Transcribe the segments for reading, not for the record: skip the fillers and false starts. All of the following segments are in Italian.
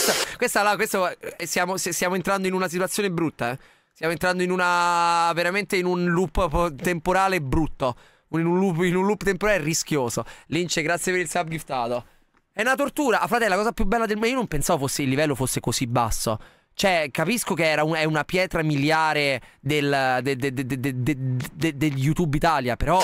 Stiamo entrando in una situazione brutta, eh. Stiamo entrando veramente in un loop temporale brutto. In un loop temporale rischioso. Lynch, grazie per il sub giftato. È una tortura. Fratello, la cosa più bella del mondo. Io non pensavo il livello fosse così basso. Cioè, capisco che è una pietra miliare del YouTube Italia, però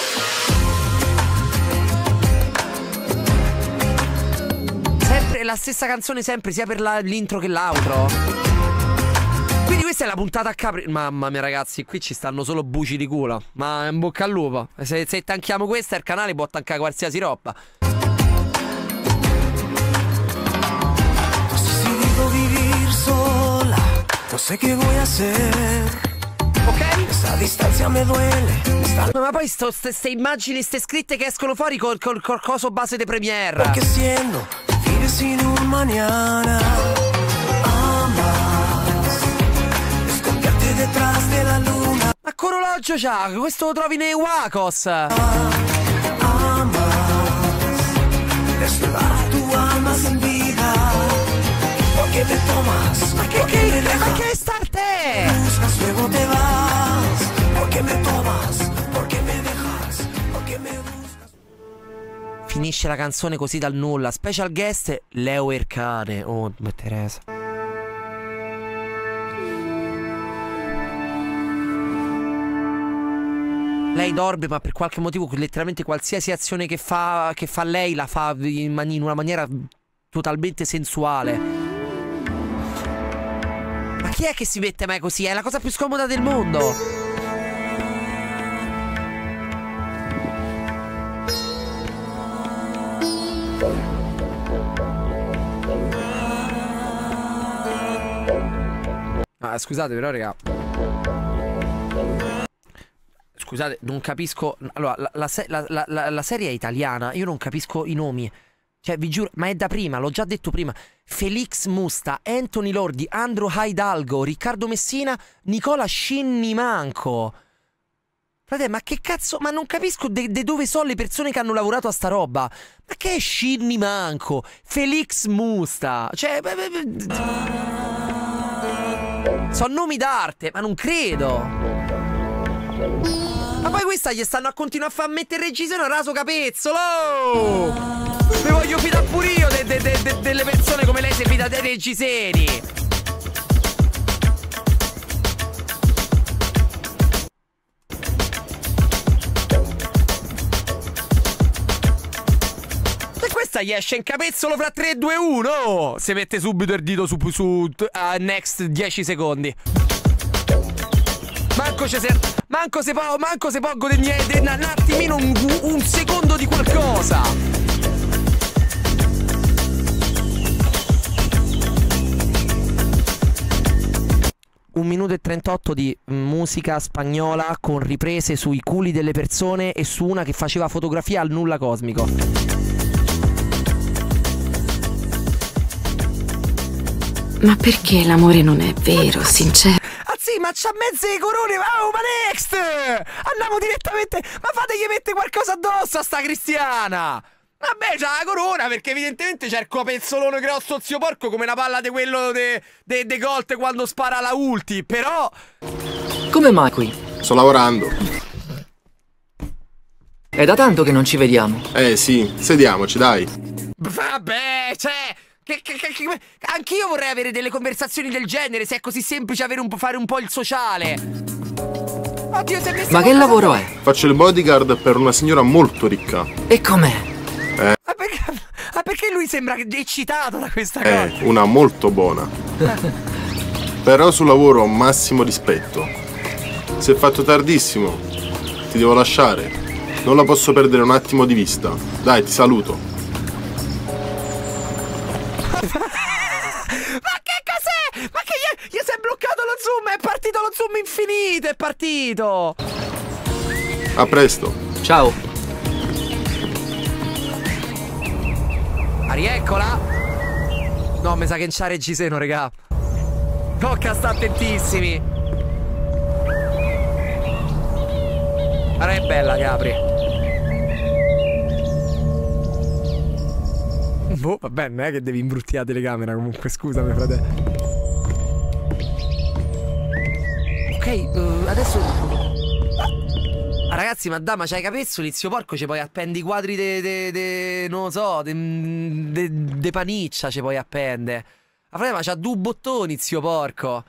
sempre la stessa canzone, sempre, sia per l'intro che l'outro. Quindi questa è la puntata a capri. Mamma mia, ragazzi, qui ci stanno solo buci di culo. Ma in bocca al lupo. Se tanchiamo questa, il canale può tankare qualsiasi roba. No sé qué voy a hacer. Ok? Esta distancia me duele. Ma poi ste immagini, ste scritte che escono fuori col coso base de Premiere. Porque siendo vives sin un mañana. Amas esconderte detrás de la luna. Ma che orologio c'ha? Questo lo trovi nei Wacos. Amas desnudar tu alma sin vida. Porque te tomas. Ma che starte? Buscas, luego te vas. Porque me tomas, porque me dejas, porque me buscas. Finisce la canzone così dal nulla. Special guest Leo Ercane. Oh, Teresa. Lei dorme, ma per qualche motivo letteralmente qualsiasi azione che fa lei la fa in una maniera totalmente sensuale. Ma chi è che si mette mai così? È la cosa più scomoda del mondo. Scusate però, raga. Scusate, non capisco. Allora, la serie è italiana. Io non capisco i nomi. Cioè, vi giuro, ma è da prima, l'ho già detto prima. Felix Musta, Anthony Lordi, Andrew Hidalgo, Riccardo Messina, Nicola Scinnimanco. Frate, ma che cazzo? Ma non capisco de dove sono le persone che hanno lavorato a sta roba. Ma che è Scinnimanco? Felix Musta. Cioè, sono nomi d'arte, ma non credo. Ma poi questa gli stanno a continuare a far mettere reggiseno a raso capezzolo. Mi voglio fidare pure io delle persone come lei si fida dei reggiseni. E questa gli esce in capezzolo fra 3, 2, 1. Si mette subito il dito su next 10 secondi. Manco se può godere un attimino un secondo di qualcosa. 1 minuto e 38 di musica spagnola con riprese sui culi delle persone e su una che faceva fotografia al nulla cosmico. Ma perché l'amore non è vero, sincero? Ah sì, ma c'ha mezze corone, oh, ma next! Andiamo direttamente, ma fategli mettere qualcosa addosso a sta cristiana! Vabbè, c'ha la corona perché evidentemente c'è il capezzolone grosso zio porco come una palla di quello de Colt quando spara la ulti, però... Come mai qui? Sto lavorando. È da tanto che non ci vediamo. Sì, sediamoci, dai. Vabbè, cioè... Anch'io vorrei avere delle conversazioni del genere, se è così semplice fare un po' il sociale. Oddio, se ma che lavoro è? Faccio il bodyguard per una signora molto ricca. E com'è? Perché lui sembra eccitato da questa cosa? Una molto buona. Però sul lavoro ho massimo rispetto. Se è fatto tardissimo, ti devo lasciare. Non la posso perdere un attimo di vista. Dai, ti saluto. Ma che cos'è? Ma che gli si è bloccato lo zoom? È partito lo zoom infinito, è partito. A presto. Ciao. Rieccola. No, mi sa che c'ha reggiseno, regà. Tocca sta attentissimi. Guarda che bella, Capri. Boh, vabbè, non è che devi imbruttire la telecamera comunque, scusami, fratello. Ok, adesso... ragazzi, ma c'hai i capezzoli, zio porco, ci puoi appendi i quadri non lo so, de paniccia ci puoi appendere. Ma c'ha due bottoni, zio porco.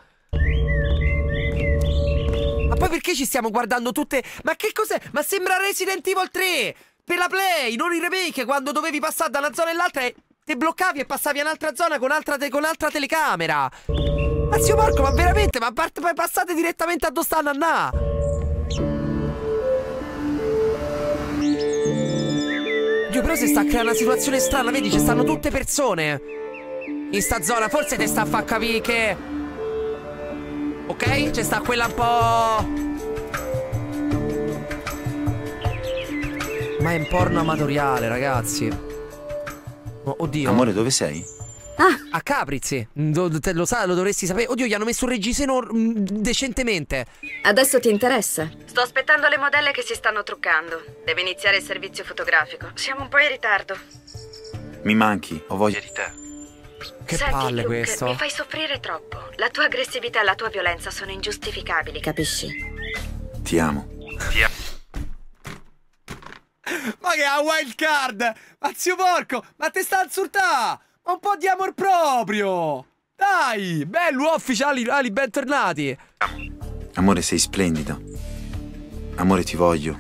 Ma poi perché ci stiamo guardando tutte... Ma che cos'è? Ma sembra Resident Evil 3 per la Play, non il remake, quando dovevi passare da una zona all'altra e ti bloccavi e passavi a un'altra zona con altra telecamera. Ma zio porco, ma veramente? Ma passate direttamente a dove stanno a na? Dio, però si sta creando una situazione strana, vedi? Ci stanno tutte persone in sta zona, forse te sta a far capire che... Ok? C'è sta quella un po'... Ma è un porno amatoriale, ragazzi. Oh, oddio. Amore, dove sei? Ah, A Capri, sì. Lo sai, lo dovresti sapere. Oddio, gli hanno messo un reggiseno decentemente. adesso ti interessa? Sto aspettando le modelle che si stanno truccando. Deve iniziare il servizio fotografico. Siamo un po' in ritardo. Mi manchi, ho voglia di te. Che Senti, palle Luke, questo. mi fai soffrire troppo. La tua aggressività e la tua violenza sono ingiustificabili. Capisci? Ti amo. Ma che ha wild card? Ma zio porco, ma te sta a insultare? Ma un po' di amor proprio. Dai, bello, ufficiali, Ali, bentornati. Amore, sei splendido. Amore, ti voglio.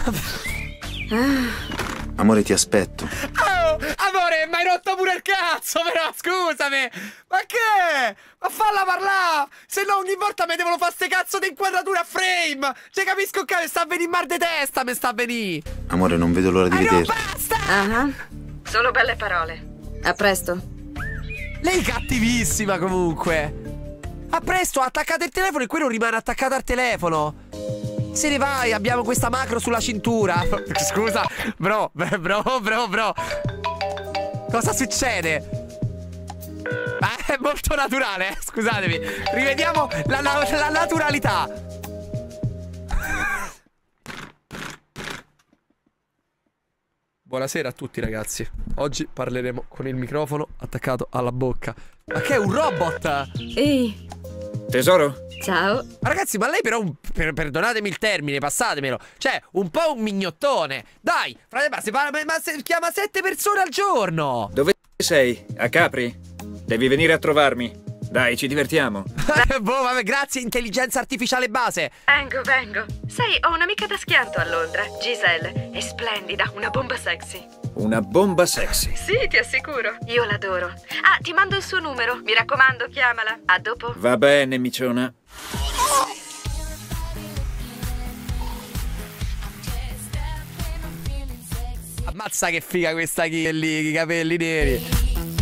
Amore, ti aspetto. Oh, amore, mi hai rotto pure il cazzo, però, scusami. Ma che? Ma falla parlare. Se no ogni volta mi devono fare ste cazzo di inquadrature a frame. Cioè, capisco che mi sta a venire mal de testa, mi sta a venire. Amore, non vedo l'ora di No, vederti. basta. Ah, Solo belle parole. a presto. Lei è cattivissima comunque. A presto, attaccate il telefono e quello rimane attaccato al telefono. Se ne vai, abbiamo questa macro sulla cintura. Scusa, bro. Cosa succede? È molto naturale, scusatemi. Rivediamo la naturalità. Buonasera a tutti ragazzi. Oggi parleremo con il microfono attaccato alla bocca. Ma che è un robot? Ehi, Tesoro? ciao. Ma ragazzi, ma lei però, perdonatemi il termine, passatemelo. Cioè, un po' un mignottone. Dai, frate, ma chiama 7 persone al giorno. Dove sei? A Capri? Devi venire a trovarmi. Dai, ci divertiamo. Boh, vabbè, grazie intelligenza artificiale base. Vengo. Sai, ho un'amica da schianto a Londra, Giselle. È splendida, una bomba sexy. Una bomba sexy. Sì, ti assicuro. Io l'adoro. Ah, ti mando il suo numero. Mi raccomando, chiamala. A dopo. Va bene, miciona. Ammazza che figa questa lì, i capelli neri.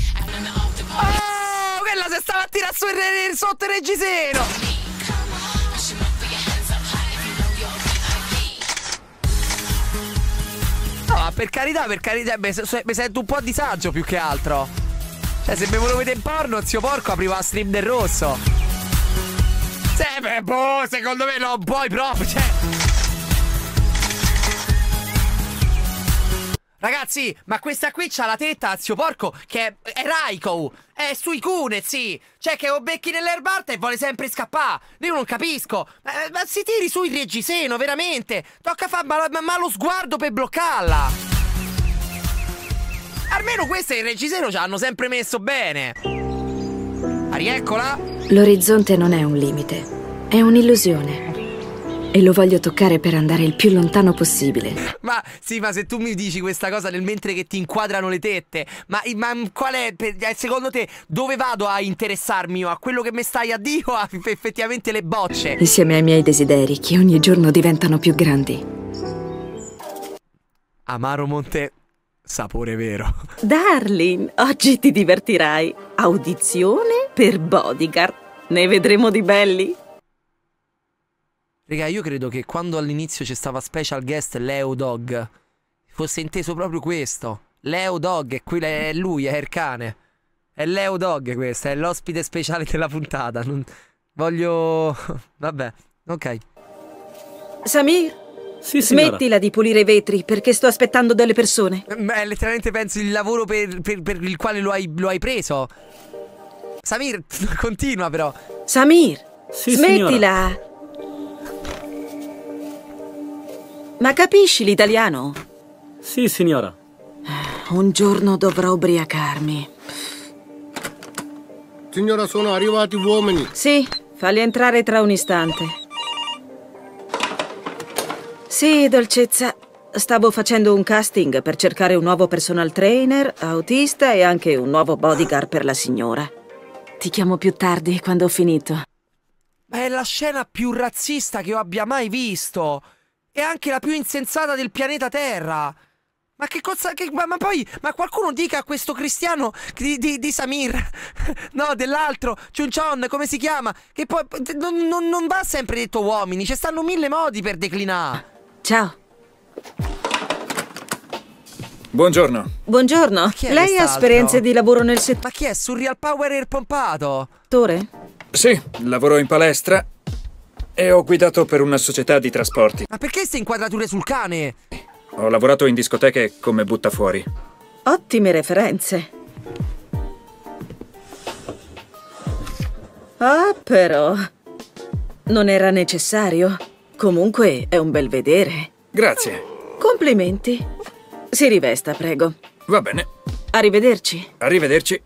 Oh, quella si stava a tirare sotto il reggiseno. No, ma per carità, mi sento un po' a disagio più che altro. Cioè, se mi volevo vedere in porno, zio porco, apriva la stream del rosso. Boh, secondo me non puoi proprio, cioè. Ragazzi, ma questa qui c'ha la tetta, zio porco, che è Raiko. È sui cune, sì. Cioè, che ho becchi nell'erba alta e vuole sempre scappare. Io non capisco. Ma si tiri su il reggiseno, veramente. Tocca fare malo sguardo per bloccarla. Almeno queste il reggiseno ci hanno sempre messo bene. Rieccola. L'orizzonte non è un limite, è un'illusione. E lo voglio toccare per andare il più lontano possibile. Ma sì, ma se tu mi dici questa cosa nel mentre che ti inquadrano le tette, ma qual è, secondo te, dove vado a interessarmi io? A quello che mi stai a dire o a effettivamente le bocce? Insieme ai miei desideri, che ogni giorno diventano più grandi. Amaro Monte, sapore vero. Darling, oggi ti divertirai. Audizione per Bodyguard. Ne vedremo di belli. Raga, io credo che quando all'inizio c'è stava special guest Leo Dog fosse inteso proprio questo. Leo Dog, è lui, è Ercane. È Leo Dog questo, è l'ospite speciale della puntata. Non voglio... Vabbè, ok. Samir, Sì, signora. Smettila di pulire i vetri perché sto aspettando delle persone. Letteralmente penso il lavoro per il quale lo hai preso. Samir, continua però. Samir, Sì, smettila. signora. Ma capisci l'italiano? Sì, signora. Un giorno dovrò ubriacarmi. Signora, sono arrivati uomini. Sì, falli entrare tra un istante. Sì, dolcezza. Stavo facendo un casting per cercare un nuovo personal trainer, autista e anche un nuovo bodyguard per la signora. Ti chiamo più tardi, quando ho finito. Ma è la scena più razzista che io abbia mai visto. E anche la più insensata del pianeta Terra. Ma che cosa... ma poi... Ma qualcuno dica a questo cristiano di Samir... No, dell'altro... Chunchon, come si chiama? Che poi... Non va sempre detto uomini. Ci stanno 1000 modi per declinare. Ciao. Buongiorno. Buongiorno. Chi è Lei ha quest'altro? esperienze di lavoro nel Ma chi è? Surreal Power Air pompato? settore? Sì, lavoro in palestra e ho guidato per una società di trasporti. Ma perché queste inquadrature sul cane? Ho lavorato in discoteche come buttafuori. Ottime referenze. Ah, però... Non era necessario. Comunque è un bel vedere. Grazie. Complimenti. Si rivesta, prego. Va bene. Arrivederci. Arrivederci.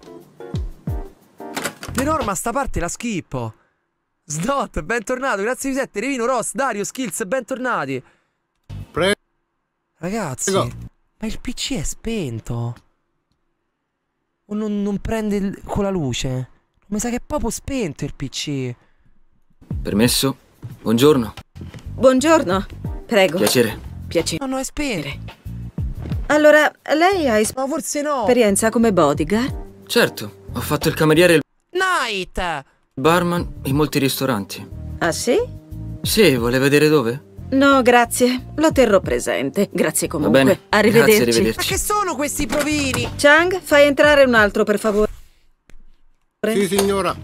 De norma sta parte la schippo. Snot, bentornato, grazie di 7, Revino, Ross, Dario, Skills, bentornati. Prego. Ragazzi, ma il PC è spento. O non prende con la luce? Mi sa che è proprio spento il PC. Permesso? Buongiorno. Buongiorno. Prego. Piacere. Piacere. No, è spento. Allora, lei ha No, forse no. esperienza come bodyguard? Certo, ho fatto il cameriere, il Night! barman in molti ristoranti. Ah, sì? Sì, vuole vedere dove? No, grazie. Lo terrò presente. Grazie Va comunque. bene. Arrivederci. Grazie, Ma arrivederci. che sono questi provini? Chang, fai entrare un altro, per favore. Sì, signora.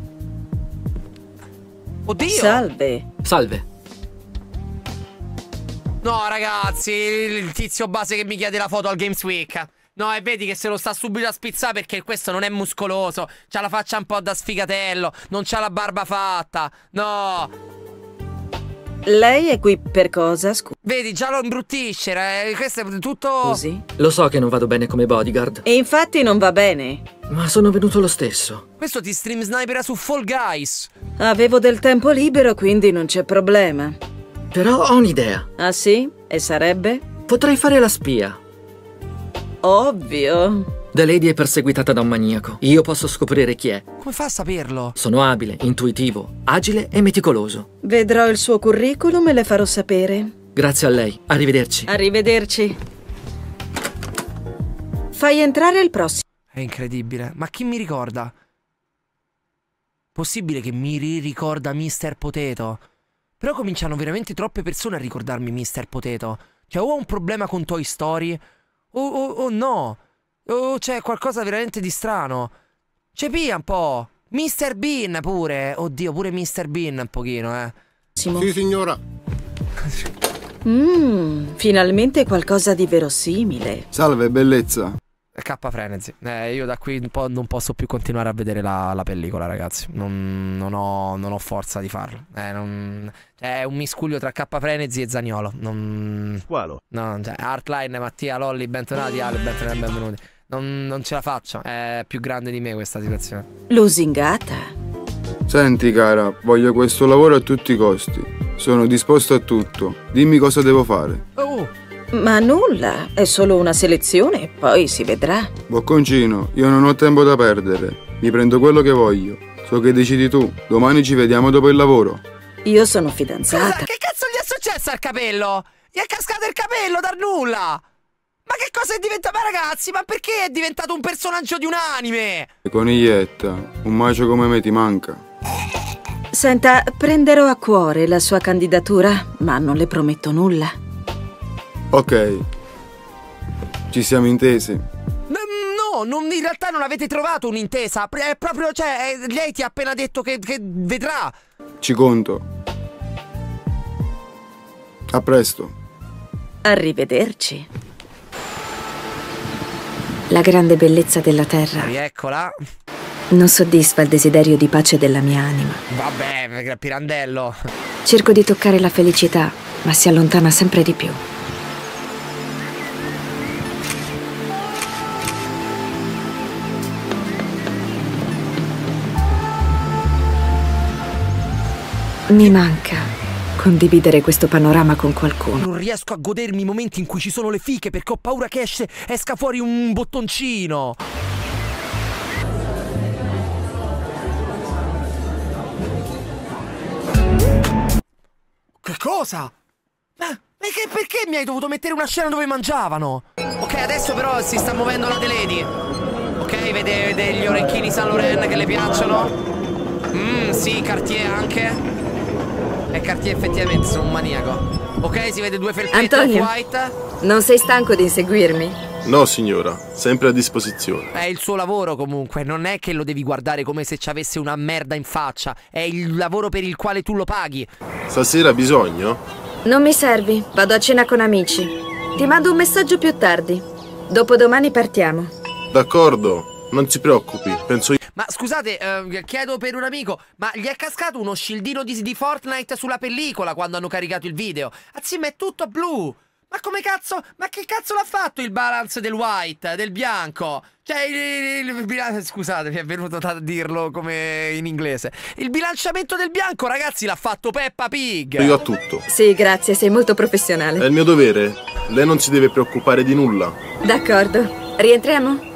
Oddio! Salve. Salve. No, ragazzi, il tizio base che mi chiede la foto al Games Week. No, e vedi che se lo sta subito a spizzare perché questo non è muscoloso. C'ha la faccia un po' da sfigatello. Non c'ha la barba fatta. No. Lei è qui per cosa, scusi? Vedi, già lo imbruttisce. Questo è tutto... Scusi? Lo so che non vado bene come bodyguard, E infatti non va bene. ma sono venuto lo stesso. Questo ti stream snipera su Fall Guys. Avevo del tempo libero, quindi non c'è problema. Però ho un'idea. Ah, sì? E sarebbe? Potrei fare la spia. Ovvio. The Lady è perseguitata da un maniaco. Io posso scoprire chi è. Come fa a saperlo? Sono abile, intuitivo, agile e meticoloso. Vedrò il suo curriculum e le farò sapere. Grazie a lei. Arrivederci. Arrivederci. Fai entrare il prossimo. È incredibile. Ma chi mi ricorda? Possibile che mi ricorda Mr. Potato? Però cominciano veramente troppe persone a ricordarmi Mr. Potato. Cioè, o ho un problema con Toy Story, o no. O c'è qualcosa veramente di strano. C'è pia un po'. Mr. Bean pure. Oddio, pure Mr. Bean un pochino, Sì, signora. Finalmente qualcosa di verosimile. Salve, bellezza. K Frenzy. Io da qui un po' non posso più continuare a vedere la pellicola, ragazzi. Non ho forza di farlo. È un miscuglio tra K Frenzy e Zaniolo. Qualo? No, cioè, Artline, Mattia, Lolli, bentornati, Ale, benvenuti. Non ce la faccio. È più grande di me questa situazione. Lusingata. Senti, cara, voglio questo lavoro a tutti i costi. Sono disposto a tutto. Dimmi cosa devo fare. Ma nulla, è solo una selezione, poi si vedrà. Bocconcino, io non ho tempo da perdere. Mi prendo quello che voglio. So che decidi tu. Domani ci vediamo dopo il lavoro. Io sono fidanzata. Che cazzo gli è successo al capello? Gli è cascato il capello dal nulla. Ma che cosa è diventato? Ma ragazzi, ma perché è diventato un personaggio di un anime? Coniglietta, un macio come me ti manca. Senta, prenderò a cuore la sua candidatura, ma non le prometto nulla. Ok. Ci siamo intesi. No, in realtà non avete trovato un'intesa. È proprio, cioè, lei ti ha appena detto che vedrà. Ci conto. A presto. Arrivederci. La grande bellezza della terra Rieccola. non soddisfa il desiderio di pace della mia anima. Vabbè, Pirandello. Cerco di toccare la felicità, ma si allontana sempre di più. Mi manca condividere questo panorama con qualcuno. Non riesco a godermi i momenti in cui ci sono le fiche perché ho paura che esca fuori un bottoncino. Che cosa? Ma perché mi hai dovuto mettere una scena dove mangiavano? Ok, adesso però si sta muovendo la Delady. Ok, vede gli orecchini Saint Laurent che le piacciono? Sì, Cartier anche. E Cartier effettivamente sono un maniaco. Ok, si vede 2 felpetti off-white. Non sei stanco di inseguirmi? No, signora, sempre a disposizione. È il suo lavoro comunque, non è che lo devi guardare come se ci avesse una merda in faccia. È il lavoro per il quale tu lo paghi. Stasera ha bisogno? Non mi servi, vado a cena con amici. Ti mando un messaggio più tardi. Dopodomani partiamo. D'accordo, non si preoccupi, penso io. Ma scusate, chiedo per un amico, ma gli è cascato uno scildino di Fortnite sulla pellicola quando hanno caricato il video? Assieme è tutto blu! Ma come cazzo, ma che cazzo l'ha fatto il balance del white, del bianco? Cioè, scusate, mi è venuto da dirlo come in inglese. Il bilanciamento del bianco, ragazzi, l'ha fatto Peppa Pig. Io ho tutto. Sì, grazie, sei molto professionale. È il mio dovere, lei non si deve preoccupare di nulla. D'accordo, rientriamo?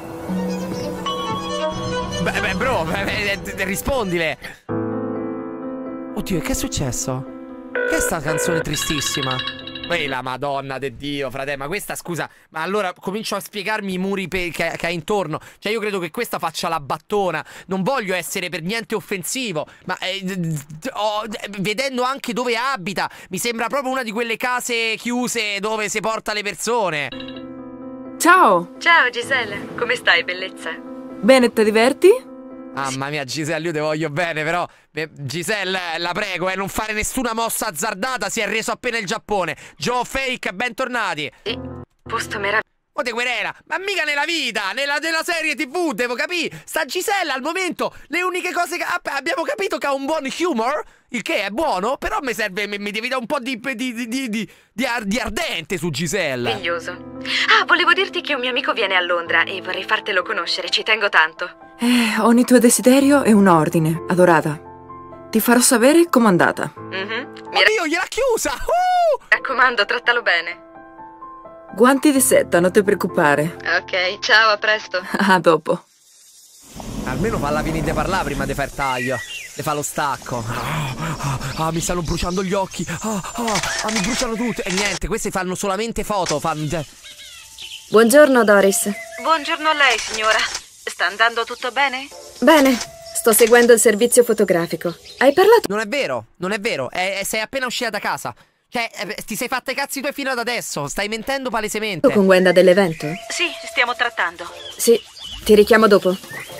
Beh, bro, rispondile. Oddio, che è successo? Che è sta canzone tristissima? Ehi, la madonna de Dio, frate, ma questa, scusa, ma allora comincio a spiegarmi i muri che ha intorno. Cioè, io credo che questa faccia la battona. Non voglio essere per niente offensivo, ma vedendo anche dove abita, mi sembra proprio una di quelle case chiuse dove si porta le persone. Ciao! Ciao, Giselle, come stai, bellezza? Bene, ti diverti? Mamma mia, Giselle, io ti voglio bene, però Giselle, la prego, non fare nessuna mossa azzardata. Si è reso appena il Giappone. Joe Fake, bentornati. Posto meraviglioso. Oh, te querela, ma mica nella vita, nella serie TV, devo capire. Sta Giselle al momento, le uniche cose che abbiamo capito che ha un buon humor, il che è buono, però mi serve, mi devi dare un po' di ardente su Giselle. Meraviglioso. Ah, volevo dirti che un mio amico viene a Londra e vorrei fartelo conoscere, ci tengo tanto. Ogni tuo desiderio è un ordine, adorata. Ti farò sapere com'è andata. Oddio, gliel'ha chiusa! Mi raccomando, trattalo bene. Guanti di seta, non ti preoccupare. Ok, ciao, a presto. A dopo. Almeno falla finire di parlare prima di far taglio. Le fa lo stacco. Mi stanno bruciando gli occhi. Mi bruciano tutte. E niente, queste fanno solamente foto. Buongiorno, Doris. Buongiorno a lei, signora. Sta andando tutto bene? Bene, sto seguendo il servizio fotografico. Hai parlato? Non è vero, non è vero. Sei appena uscita da casa. Cioè, ti sei fatta i cazzi tuoi fino ad adesso. Stai mentendo palesemente. Con Gwenda dell'evento? Sì, stiamo trattando. Sì, ti richiamo dopo.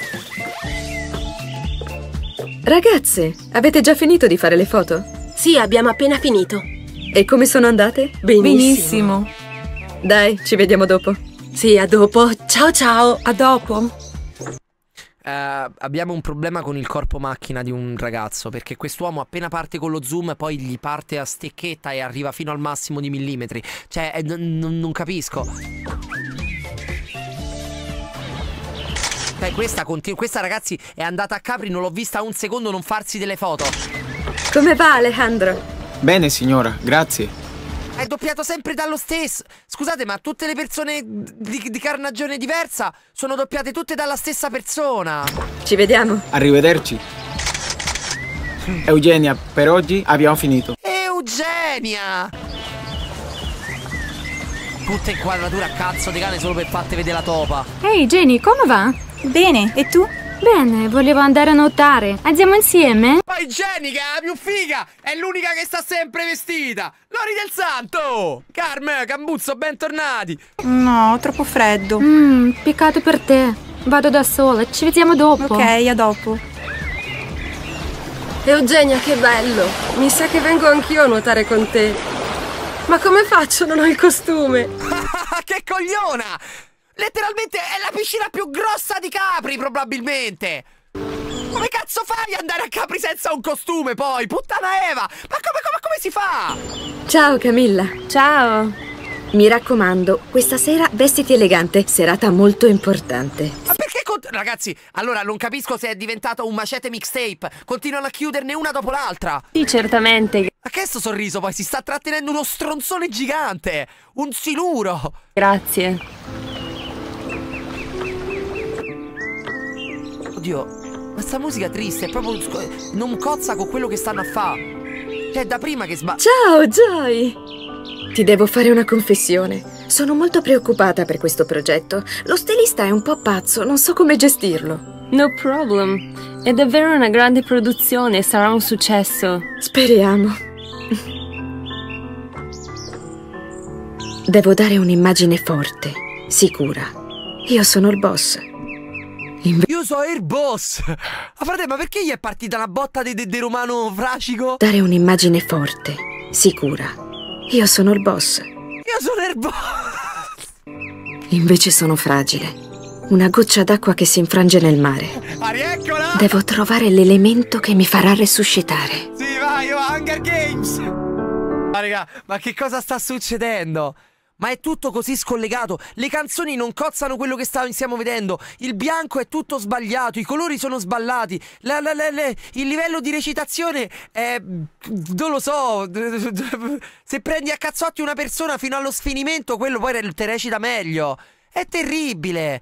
Ragazze, avete già finito di fare le foto? Sì, abbiamo appena finito. E come sono andate? Benissimo. Dai, ci vediamo dopo. Sì, a dopo. Ciao ciao, a dopo. Abbiamo un problema con il corpo macchina di un ragazzo, perché quest'uomo appena parte con lo zoom poi gli parte a stecchetta e arriva fino al massimo di millimetri. Cioè, non capisco. Questa ragazzi è andata a Capri, non l'ho vista un secondo non farsi delle foto. Come va, Alejandro? Bene, signora, grazie. È doppiato sempre dallo stesso. Scusate, ma tutte le persone di carnagione diversa sono doppiate tutte dalla stessa persona. Ci vediamo. Arrivederci. Eugenia, per oggi abbiamo finito. Eugenia! Tutta inquadratura a cazzo di cane solo per farti vedere la topa. Ehi Jenny, come va? Bene, e tu? Bene, volevo andare a nuotare. Andiamo insieme? Poi Jenny, che è la più figa, è l'unica che sta sempre vestita. Lori del santo! Carme, Cambuzzo, bentornati. No, troppo freddo. Peccato per te. Vado da sola, ci vediamo dopo. Ok, a dopo. Eugenia, che bello! Mi sa che vengo anch'io a nuotare con te. Ma come faccio? Non ho il costume. Che cogliona! Letteralmente è la piscina più grossa di Capri, probabilmente. Come cazzo fai ad andare a Capri senza un costume poi? Puttana Eva! Ma come si fa? Ciao Camilla. Ciao. Mi raccomando, questa sera vestiti elegante, serata molto importante. Ma perché ragazzi, allora non capisco se è diventato un macete mixtape. Continuano a chiuderne una dopo l'altra. Sì, certamente. Ma che è sto sorriso poi? Si sta trattenendo uno stronzone gigante. Un siluro. Grazie. Oddio, ma sta musica triste, è proprio... non cozza con quello che stanno a fare. Cioè, è da prima che Ciao, Joy! Ti devo fare una confessione. Sono molto preoccupata per questo progetto. Lo stilista è un po' pazzo, non so come gestirlo. No problem. È davvero una grande produzione, sarà un successo. Speriamo. Devo dare un'immagine forte, sicura. Io sono il boss. Io so il boss. Ma frate, ma perché gli è partita una botta di romano fracico? Dare un'immagine forte, sicura. Io sono il boss. Io sono il boss. Invece sono fragile. Una goccia d'acqua che si infrange nel mare. Rieccola! Devo trovare l'elemento che mi farà resuscitare. Sì, vai, Hunger Games. Ma raga, ma che cosa sta succedendo? Ma è tutto così scollegato. Le canzoni non cozzano quello che stiamo vedendo. Il bianco è tutto sbagliato. I colori sono sballati. Il livello di recitazione è... non lo so. Se prendi a cazzotti una persona fino allo sfinimento, quello poi te recita meglio. È terribile.